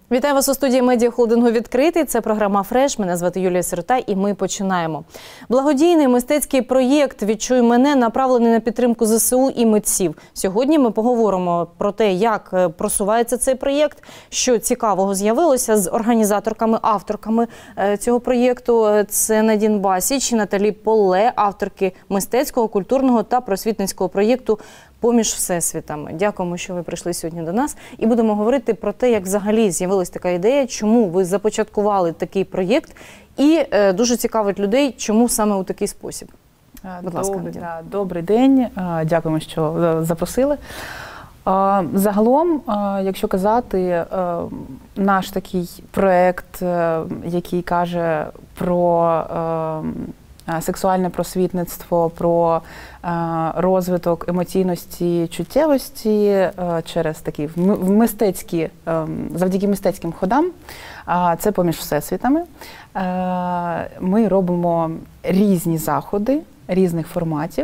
Вітаю вас у студії медіахолдингу «Відкритий». Це програма «Фреш». Мене звати Юлія Сирота і ми починаємо. Благодійний мистецький проєкт «Відчуй мене» направлений на підтримку ЗСУ і митців. Сьогодні ми поговоримо про те, як просувається цей проєкт, що цікавого з'явилося з організаторками, авторками цього проєкту. Це Надін Басіч і Наталі Поле, авторки мистецького, культурного та просвітницького проєкту «Поміж всесвітами». Дякуємо, що ви прийшли сьогодні до нас. І будемо говорити про те, як взагалі з'явилась така ідея, чому ви започаткували такий проєкт. І дуже цікавить людей, чому саме у такий спосіб. Будь ласка, Надін. Добрий день. Дякуємо, що запросили. Загалом, якщо казати, наш такий проєкт, який каже про сексуальне просвітництво, про розвиток емоційності, чуттєвості через такі мистецькі, завдяки мистецьким ходам, це «Поміж всесвітами». Ми робимо різні заходи, різних форматів.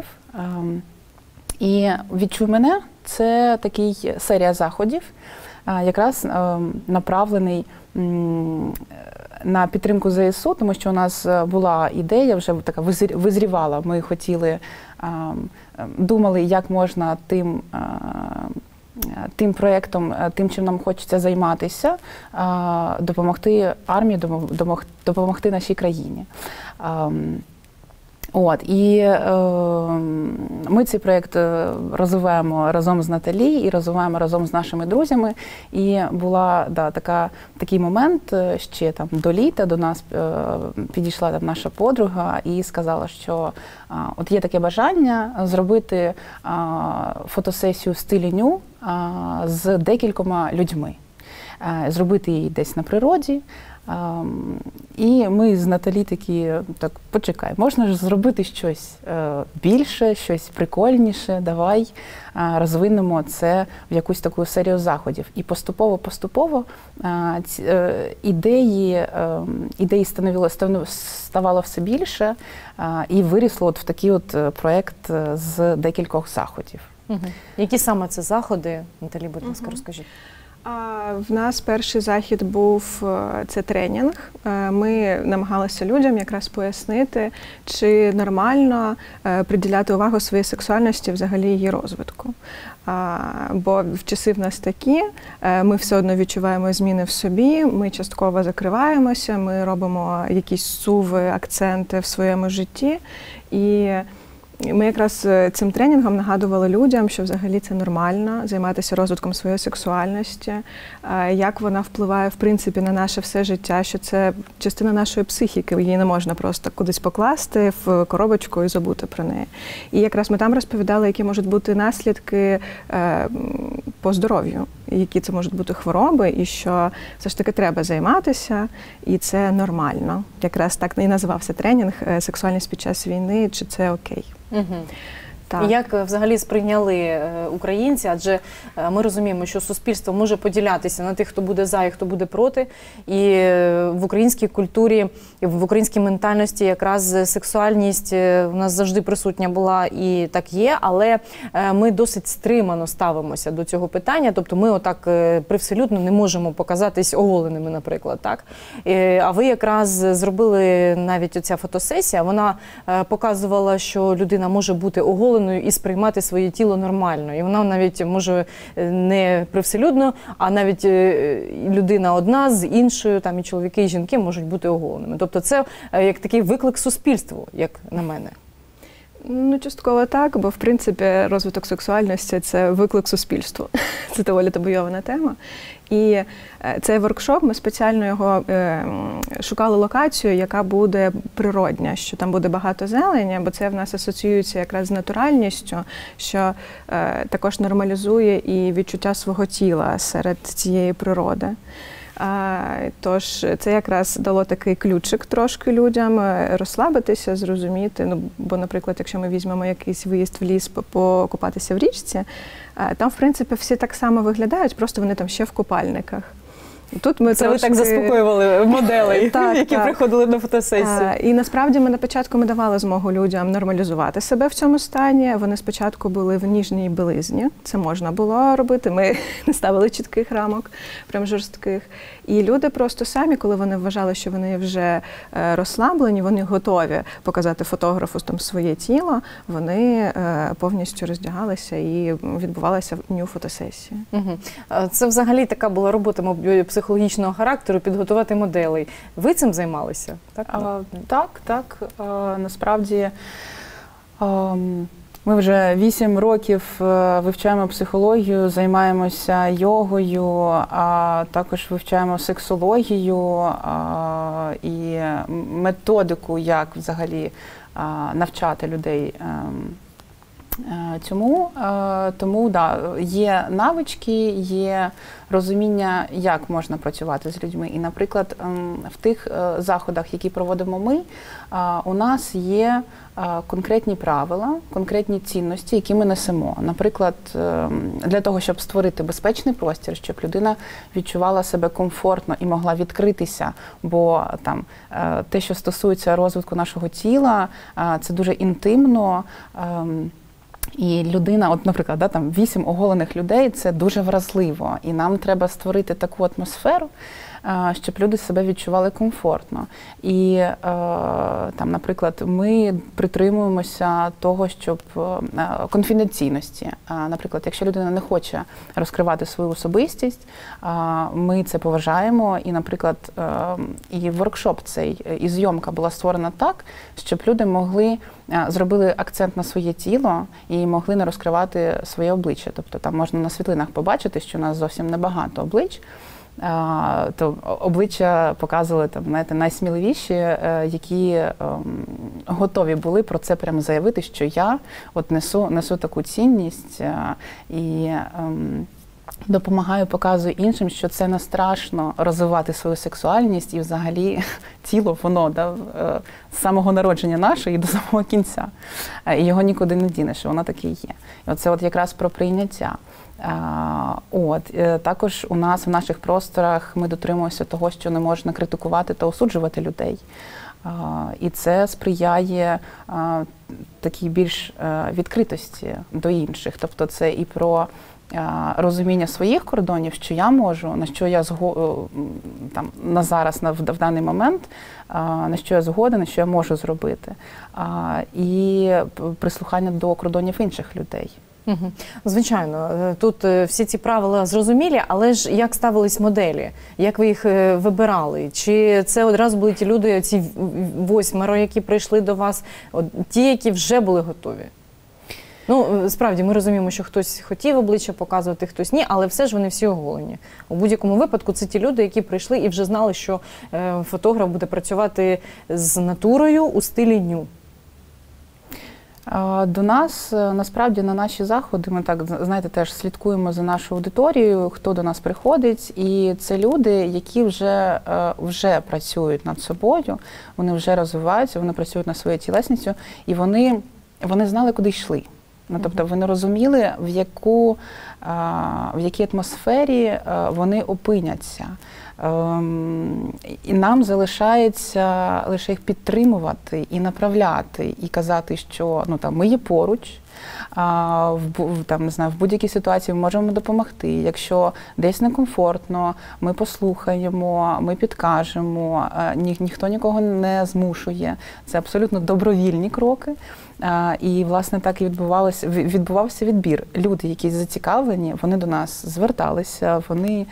І «Відчуй мене» – це такий серія заходів, якраз направлений на підтримку ЗСУ, тому що у нас була ідея, вже така визрівала. Ми хотіли, думали, як можна тим проєктом, тим, чим нам хочеться займатися, допомогти армії, допомогти нашій країні. І ми цей проєкт розвиваємо разом з Наталі і розвиваємо разом з нашими друзями. І була такий момент, ще там до літа до нас підійшла наша подруга і сказала, що от є таке бажання зробити фотосесію в стилі ню з декількома людьми. Зробити її десь на природі. І ми з Наталі такі, почекай, можна ж зробити щось більше, щось прикольніше, давай розвинемо це в якусь таку серію заходів. І поступово ідеї ставало все більше і вирісло в такий проєкт з декількох заходів. Які саме це заходи? Наталі, будь ласка, розкажіть. В нас перший захід був це тренінг. Ми намагалися людям якраз пояснити, чи нормально приділяти увагу своїй сексуальності, взагалі її розвитку. Бо в часи в нас такі, ми все одно відчуваємо зміни в собі, ми частково закриваємося, ми робимо якісь суви, акценти в своєму житті. І ми якраз цим тренінгом нагадували людям, що взагалі це нормально займатися розвитком своєї сексуальності, як вона впливає, в принципі, на наше все життя, що це частина нашої психіки, її не можна просто кудись покласти в коробочку і забути про неї. І якраз ми там розповідали, які можуть бути наслідки по здоров'ю, які це можуть бути хвороби, і що все ж таки треба займатися, і це нормально. Якраз так і називався тренінг «Сексуальність під час війни, чи це окей?». Так. Як взагалі сприйняли українці? Адже ми розуміємо, що суспільство може поділятися на тих, хто буде за і хто буде проти. І в українській культурі, і в українській ментальності якраз сексуальність у нас завжди присутня була і так є, але ми досить стримано ставимося до цього питання. Тобто ми отак привселюдно не можемо показатись оголеними, наприклад. Так? А ви якраз зробили навіть оця фотосесія, вона показувала, що людина може бути оголеною і сприймати своє тіло нормально. І вона навіть може не привселюдно, а навіть людина одна з іншою, там і чоловіки, і жінки можуть бути оголеними. Тобто це як такий виклик суспільству, як на мене. Ну, частково так, бо, в принципі, розвиток сексуальності – це виклик суспільству. Це доволі табуйована тема. І цей воркшоп, ми спеціально його шукали локацію, яка буде природня, що там буде багато зелені, бо це в нас асоціюється якраз з натуральністю, що також нормалізує і відчуття свого тіла серед цієї природи. Тож це якраз дало такий ключик трошки людям розслабитися, зрозуміти. Бо, наприклад, якщо ми візьмемо якийсь виїзд в ліс покупатися в річці, там, в принципі, всі так само виглядають, просто вони там ще в купальниках. Тут ми Це ви так заспокоювали моделей, які приходили на фотосесію. І насправді ми на початку давали змогу людям нормалізувати себе в цьому стані. Вони спочатку були в ніжній білизні, це можна було робити, ми не ставили чітких рамок, прям жорстких. І люди просто самі, коли вони вважали, що вони вже розслаблені, вони готові показати фотографу там своє тіло, вони повністю роздягалися і відбувалася фотосесія. Це взагалі така була робота, мабуть, психологічного характеру, підготувати моделей. Ви цим займалися? Так. Насправді ми вже 8 років вивчаємо психологію, займаємося йогою, а також вивчаємо сексологію і методику, як взагалі навчати людей тому є навички, є розуміння, як можна працювати з людьми. І, наприклад, в тих заходах, які проводимо ми, у нас є конкретні правила, конкретні цінності, які ми несемо. Наприклад, для того, щоб створити безпечний простір, щоб людина відчувала себе комфортно і могла відкритися, бо там те, що стосується розвитку нашого тіла, це дуже інтимно. І людина, от, наприклад, там 8 оголених людей – це дуже вразливо. І нам треба створити таку атмосферу, щоб люди себе відчували комфортно. І, там, наприклад, ми притримуємося того, щоб конфіденційності. Наприклад, якщо людина не хоче розкривати свою особистість, ми це поважаємо. І, наприклад, і воркшоп цей, і зйомка була створена так, щоб люди зробили акцент на своє тіло і могли не розкривати своє обличчя. Тобто там можна на світлинах побачити, що у нас зовсім небагато облич. То обличчя показували там, знаєте, найсміливіші, які готові були про це прямо заявити, що я от несу таку цінність і допомагаю, показую іншим, що це не страшно розвивати свою сексуальність і взагалі тіло, воно з самого народження наше і до самого кінця. І його нікуди не дінеш, воно таке є. І оце от якраз про прийняття. Також у нас в наших просторах ми дотримуємося того, що не можна критикувати та осуджувати людей. І це сприяє такій більш відкритості до інших. Тобто це і про розуміння своїх кордонів, що я можу, на що я там, на зараз, в даний момент, на що я згоден, на що я можу зробити. І прислухання до кордонів інших людей. Звичайно, тут всі ці правила зрозумілі, але ж як ставились моделі? Як ви їх вибирали? Чи це одразу були ті люди, ці 8, які прийшли до вас, ті, які вже були готові? Ну, справді, ми розуміємо, що хтось хотів обличчя показувати, хтось ні, але все ж вони всі оголені. У будь-якому випадку це ті люди, які прийшли і вже знали, що фотограф буде працювати з натурою у стилі ню. До нас, насправді, на наші заходи, ми так, знаєте, теж слідкуємо за нашою аудиторією, хто до нас приходить, і це люди, які вже працюють над собою, вони вже розвиваються, вони працюють над своєю тілесністю, і вони знали, куди йшли. Ну, тобто вони розуміли, в якій атмосфері вони опиняться. І нам залишається лише їх підтримувати і направляти, і казати, що ми є поруч, в будь-якій ситуації ми можемо допомогти. Якщо десь некомфортно, ми послухаємо, ми підкажемо, ніхто нікого не змушує. Це абсолютно добровільні кроки. І, власне, так і відбувався відбір. Люди, які зацікавлені, вони до нас зверталися, вони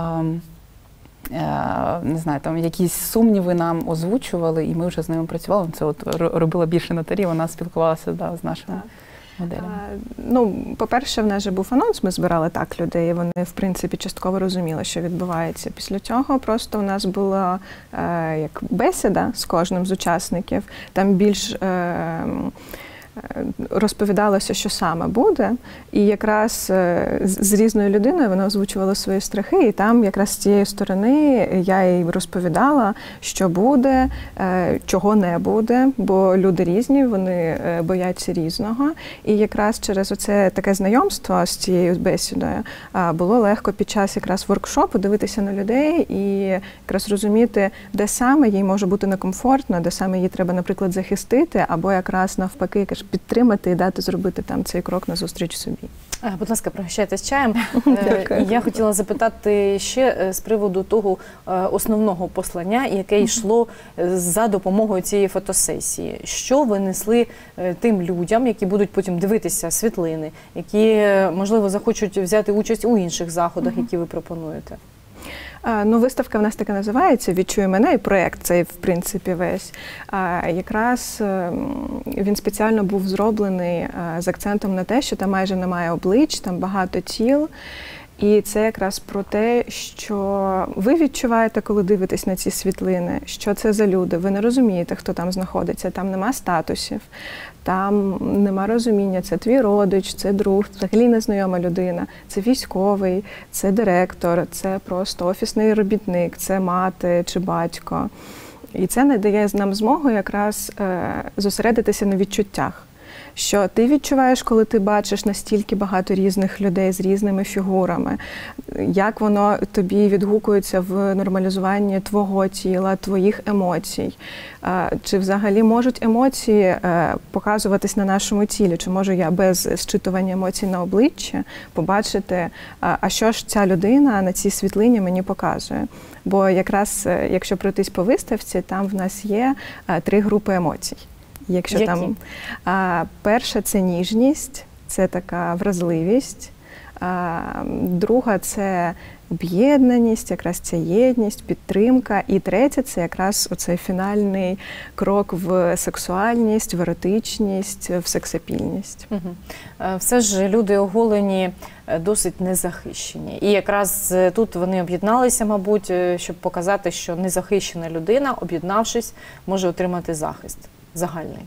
не знаю, там якісь сумніви нам озвучували, і ми вже з ними працювали. Це от робила більше Наталі, вона спілкувалася з нашими моделями. По-перше, в нас же був анонс, ми збирали так людей, вони, в принципі, частково розуміли, що відбувається. Після цього просто у нас була як бесіда з кожним з учасників, там більш розповідалося, що саме буде, і якраз з різною людиною вона озвучувала свої страхи, і там якраз з цієї сторони я їй розповідала, що буде, чого не буде, бо люди різні, вони бояться різного. І якраз через оце таке знайомство з цією бесідою було легко під час якраз воркшопу дивитися на людей і якраз розуміти, де саме їй може бути некомфортно, де саме їй треба, наприклад, захистити, або якраз навпаки підтримати і дати зробити там цей крок назустріч собі. Будь ласка, пригощайтесь чаєм. Я хотіла запитати ще з приводу того основного послання, яке йшло за допомогою цієї фотосесії. Що ви несли тим людям, які будуть потім дивитися світлини, які, можливо, захочуть взяти участь у інших заходах, які ви пропонуєте? Ну, виставка в нас така називається «Відчуй мене», і проєкт цей, в принципі, весь. Якраз він спеціально був зроблений з акцентом на те, що там майже немає облич, там багато тіл. І це якраз про те, що ви відчуваєте, коли дивитесь на ці світлини, що це за люди. Ви не розумієте, хто там знаходиться, там нема статусів, там нема розуміння, це твій родич, це друг, взагалі незнайома людина, це військовий, це директор, це просто офісний робітник, це мати чи батько. І це не дає нам змогу якраз зосередитися на відчуттях. Що ти відчуваєш, коли ти бачиш настільки багато різних людей з різними фігурами, як воно тобі відгукується в нормалізуванні твого тіла, твоїх емоцій, чи взагалі можуть емоції показуватись на нашому тілі, чи можу я без зчитування емоцій на обличчі побачити, а що ж ця людина на цій світлині мені показує. Бо якраз, якщо пройтись по виставці, там в нас є 3 групи емоцій. Якщо там перша – це ніжність, це така вразливість, друга – це об'єднаність, якраз ця єдність, підтримка, і третя – це якраз оцей фінальний крок в сексуальність, в еротичність, в сексапільність. Все ж люди оголені досить незахищені. І якраз тут вони об'єдналися, мабуть, щоб показати, що незахищена людина, об'єднавшись, може отримати захист загальний.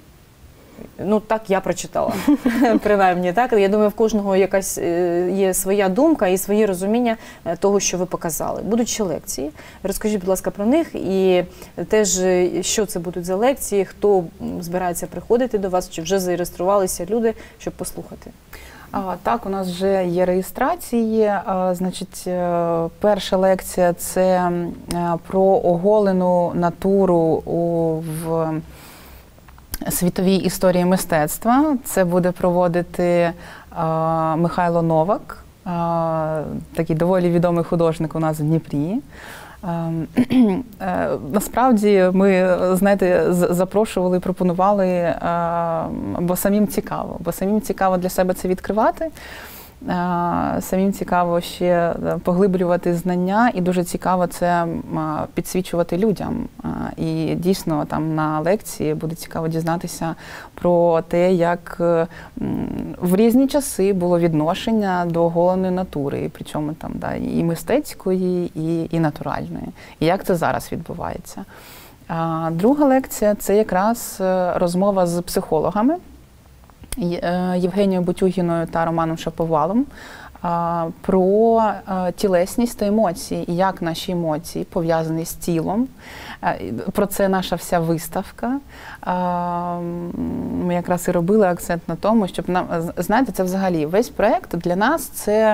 Ну, так я прочитала, принаймні, так. Я думаю, в кожного якась є своя думка і своє розуміння того, що ви показали. Будуть ще лекції. Розкажіть, будь ласка, про них і теж, що це будуть за лекції, хто збирається приходити до вас, чи вже зареєструвалися люди, щоб послухати? Так, у нас вже є реєстрації. Значить, перша лекція – це про оголену натуру в світовій історії мистецтва. Це буде проводити Михайло Новак, такий доволі відомий художник у нас в Дніпрі. Насправді ми, знаєте, запрошували, пропонували, бо самим цікаво для себе це відкривати. Самим цікаво ще поглиблювати знання, і дуже цікаво це підсвічувати людям. І дійсно там на лекції буде цікаво дізнатися про те, як в різні часи було відношення до оголеної натури, причому там і мистецької, і натуральної, і як це зараз відбувається. Друга лекція – це якраз розмова з психологами, Євгенією Бутюгіною та Романом Шаповалом про тілесність та емоції, і як наші емоції пов'язані з тілом. Про це наша вся виставка. Ми якраз і робили акцент на тому, щоб знаєте, це взагалі весь проєкт для нас – це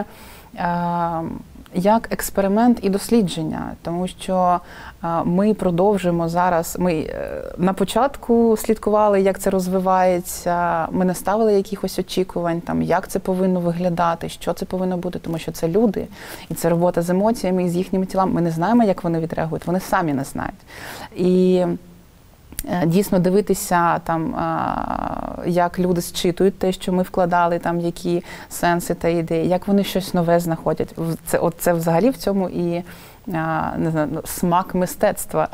як експеримент і дослідження, тому що ми продовжуємо зараз, ми на початку слідкували, як це розвивається, ми не ставили якихось очікувань, там, як це повинно виглядати, що це повинно бути, тому що це люди, і це робота з емоціями, і з їхніми тілами. Ми не знаємо, як вони відреагують, вони самі не знають. І дійсно дивитися, там, як люди зчитують те, що ми вкладали, там, які сенси та ідеї, як вони щось нове знаходять. Це взагалі в цьому і не знаю, смак мистецтва.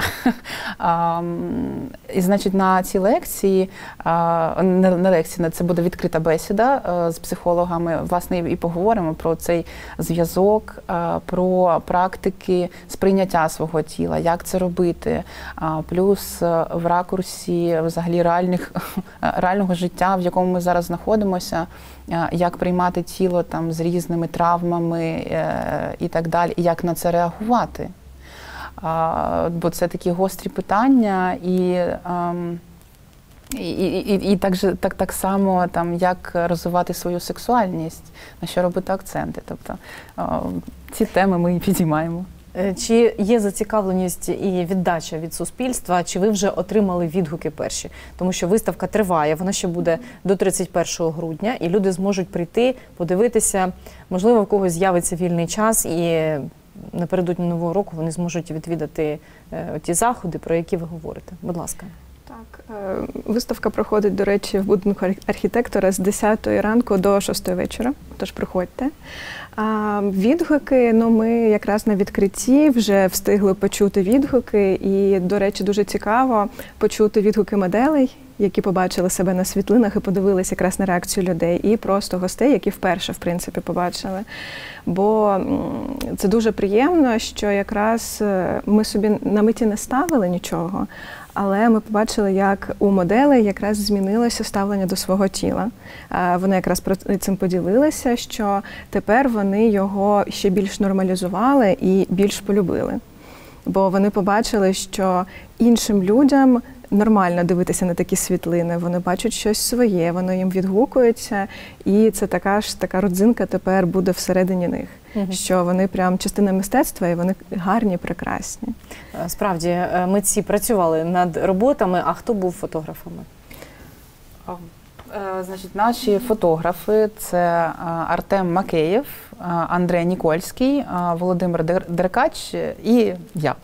І, значить, на цій лекції, на лекції, це буде відкрита бесіда з психологами, власне, і поговоримо про цей зв'язок, про практики сприйняття свого тіла, як це робити, плюс в ракурсі взагалі реального життя, в якому ми зараз знаходимося, як приймати тіло там з різними травмами і так далі, і як на це реагувати. Бо це такі гострі питання, і так само, там, як розвивати свою сексуальність, на що робити акценти. Тобто ці теми ми і підіймаємо. Чи є зацікавленість і віддача від суспільства, чи ви вже отримали відгуки перші? Тому що виставка триває, вона ще буде до 31 грудня, і люди зможуть прийти, подивитися, можливо, в когось з'явиться вільний час, і напередодні Нового року вони зможуть відвідати ті заходи, про які ви говорите. Будь ласка. Так, виставка проходить, до речі, в будинку архітектора з 10 ранку до 6 вечора, тож приходьте. Відгуки, ми якраз на відкритті вже встигли почути відгуки, і, до речі, дуже цікаво почути відгуки моделей, які побачили себе на світлинах і подивилися якраз на реакцію людей, і просто гостей, які вперше, в принципі, побачили. Бо це дуже приємно, що якраз ми собі на меті не ставили нічого, але ми побачили, як у моделей якраз змінилося ставлення до свого тіла. Вони якраз про цим поділилися, що тепер вони його ще більш нормалізували і більш полюбили. Бо вони побачили, що іншим людям нормально дивитися на такі світлини, вони бачать щось своє, воно їм відгукується, і це така родзинка тепер буде всередині них, що вони прям частина мистецтва, і вони гарні, прекрасні. Справді, митці працювали над роботами, а хто був фотографами? Значить, наші фотографи – це Артем Макеєв, Андрей Нікольський, Володимир Деркач і я.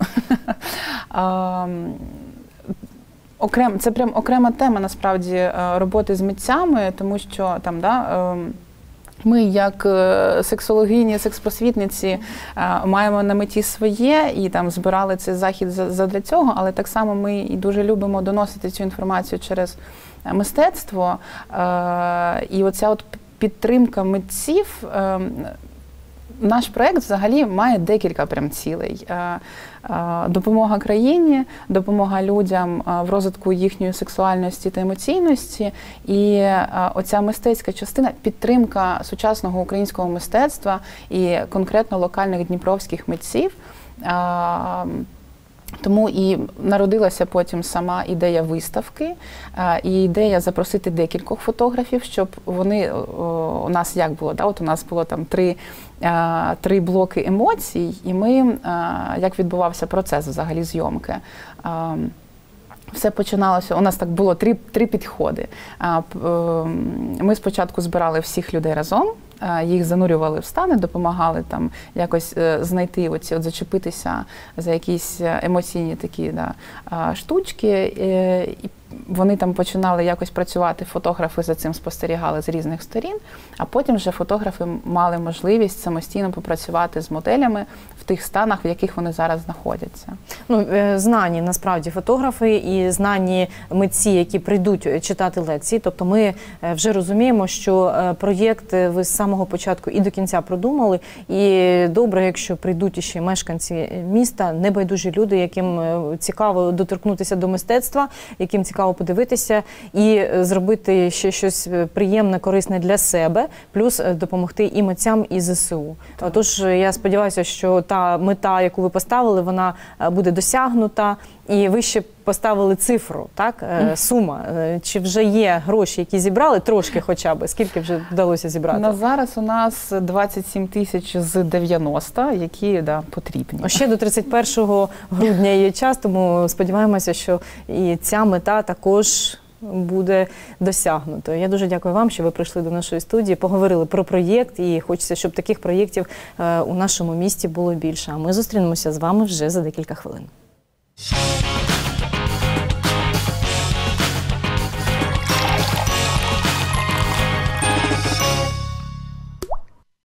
Це прям окрема тема, насправді, роботи з митцями, тому що там, ми, як сексологині, секс-просвітниці, маємо на меті своє і там збирали цей захід задля цього, але так само ми і дуже любимо доносити цю інформацію через мистецтво. І оця от підтримка митців, наш проєкт взагалі має декілька прям цілей. Допомога країні, допомога людям в розвитку їхньої сексуальності та емоційності, і оця мистецька частина – підтримка сучасного українського мистецтва і конкретно локальних дніпровських митців. Тому і народилася потім сама ідея виставки, і ідея запросити декількох фотографів, щоб вони, у нас як було, от у нас було там три блоки емоцій, і ми, як відбувався процес взагалі зйомки. Все починалося, у нас так було три підходи. Ми спочатку збирали всіх людей разом, їх занурювали в стани, допомагали там якось знайти, зачепитися за якісь емоційні такі штучки. І вони там починали якось працювати, фотографи за цим спостерігали з різних сторін, а потім вже фотографи мали можливість самостійно попрацювати з моделями в тих станах, в яких вони зараз знаходяться. Знані, насправді, фотографи і знані митці, які прийдуть читати лекції. Тобто ми вже розуміємо, що проєкт ви з самого початку і до кінця продумали. І добре, якщо прийдуть ще мешканці міста, небайдужі люди, яким цікаво доторкнутися до мистецтва, яким цікаво подивитися і зробити ще щось приємне, корисне для себе, плюс допомогти і митцям, і ЗСУ. Тож я сподіваюся, що та мета, яку ви поставили, вона буде досягнута, і ви ще поставили цифру, так? Сума. Чи вже є гроші, які зібрали, трошки хоча б? Скільки вже вдалося зібрати? На зараз у нас 27 тисяч з 90, які потрібні. Ще до 31 грудня є час, тому сподіваємося, що і ця мета також буде досягнуто. Я дуже дякую вам, що ви прийшли до нашої студії, поговорили про проєкт, і хочеться, щоб таких проєктів у нашому місті було більше. А ми зустрінемося з вами вже за декілька хвилин.